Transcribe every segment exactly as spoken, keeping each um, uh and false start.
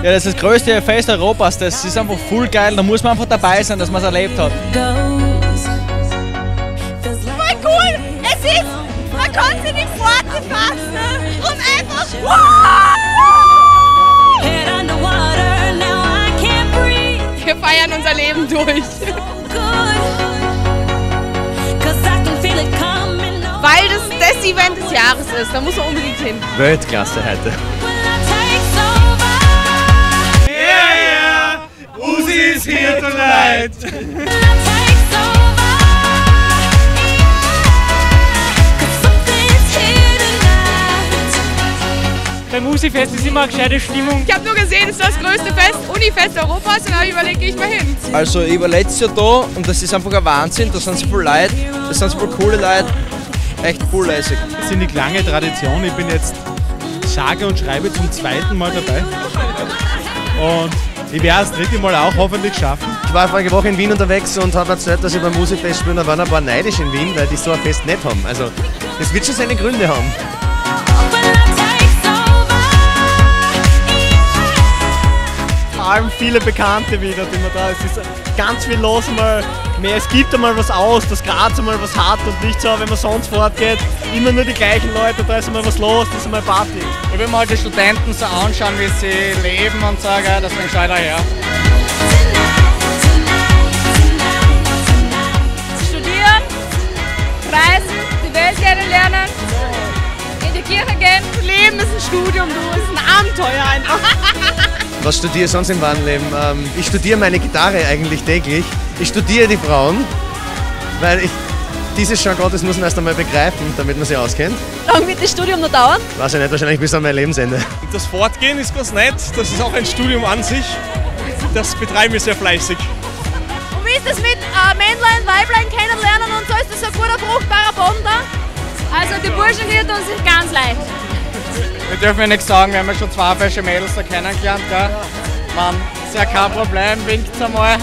Ja, das ist das größte Fest Europas, das ist einfach voll geil, da muss man einfach dabei sein, dass man es erlebt hat. Voll cool! Es ist, man kann sich nicht Worte fassen und einfach wow! Wir feiern unser Leben durch. Weil das das Event des Jahres ist, da muss man unbedingt hin. Weltklasse heute. Yeah, yeah, Uzi is here tonight. Beim Uzi-Fest ist immer eine gescheite Stimmung. Ich habe nur gesehen, es ist das größte Fest, Unifest Europas, und da überlege ich mal hin. Also ich war letztes Jahr da und das ist einfach ein Wahnsinn, da sind so viele Leute, das sind so viele coole Leute, echt cool lässig. Das ist eine lange Tradition, ich bin jetzt sage und schreibe zum zweiten Mal dabei und ich werde das dritte Mal auch hoffentlich schaffen. Ich war vorige Woche in Wien unterwegs und habe erzählt, dass ich beim Musikfest spiele. Da waren ein paar neidisch in Wien, weil die so ein Fest nicht haben. Also das wird schon seine Gründe haben. Vor allem viele Bekannte wieder, die man da. Es ist ganz viel los einmal mehr. Es gibt einmal was aus, dass Graz einmal was hat und nicht so, wenn man sonst fortgeht, immer nur die gleichen Leute, da ist einmal was los, das ist einmal Party. Ich will mal die Studenten so anschauen, wie sie leben und sagen, deswegen schau ich da her. Studieren, reisen, die Welt kennenlernen, in die Kirche gehen. Leben ist ein Studium, du, ist ein Abenteuer einfach. Was studiere ich sonst im wahren Leben? Ähm, ich studiere meine Gitarre eigentlich täglich. Ich studiere die Frauen, weil ich dieses Jargon, das muss man erst einmal begreifen, damit man sie auskennt. Wie lange wird das Studium noch dauern? Weiß ich nicht, wahrscheinlich bis an mein Lebensende. Das Fortgehen ist ganz nett, das ist auch ein Studium an sich. Das betreiben wir sehr fleißig. Und wie ist das mit äh, Männlein, Weiblein kennenlernen und so? Ist das ein guter, fruchtbarer Boden da? Also die Burschen hier tun sich ganz leicht. Wir dürfen ja nichts sagen, wir haben ja schon zwei fesche Mädels da kennengelernt, gell? Man, ist ja kein Problem, winkt's einmal.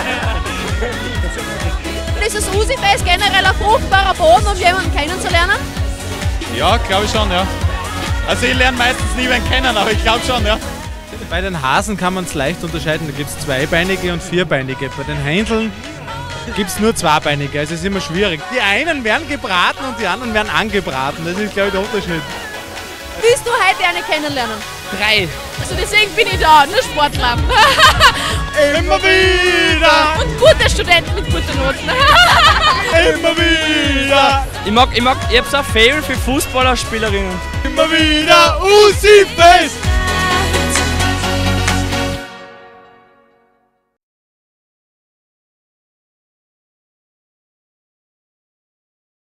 Ist das Uzi-Fest generell ein fruchtbarer Boden, um jemanden kennenzulernen? Ja, glaube ich schon, ja. Also ich lerne meistens niemanden kennen, aber ich glaube schon, ja. Bei den Hasen kann man es leicht unterscheiden, da gibt es Zweibeinige und Vierbeinige. Bei den Händeln gibt es nur Zweibeinige, also es ist immer schwierig. Die einen werden gebraten und die anderen werden angebraten, das ist glaube ich der Unterschied. Willst du heute eine kennenlernen? Drei. Also deswegen bin ich da, nur Sportler. Immer wieder, Und gute Studenten mit guten Noten. immer wieder, Ich mag, ich mag, ich hab so ein Faible für Fußballerspielerinnen. immer wieder, Uzi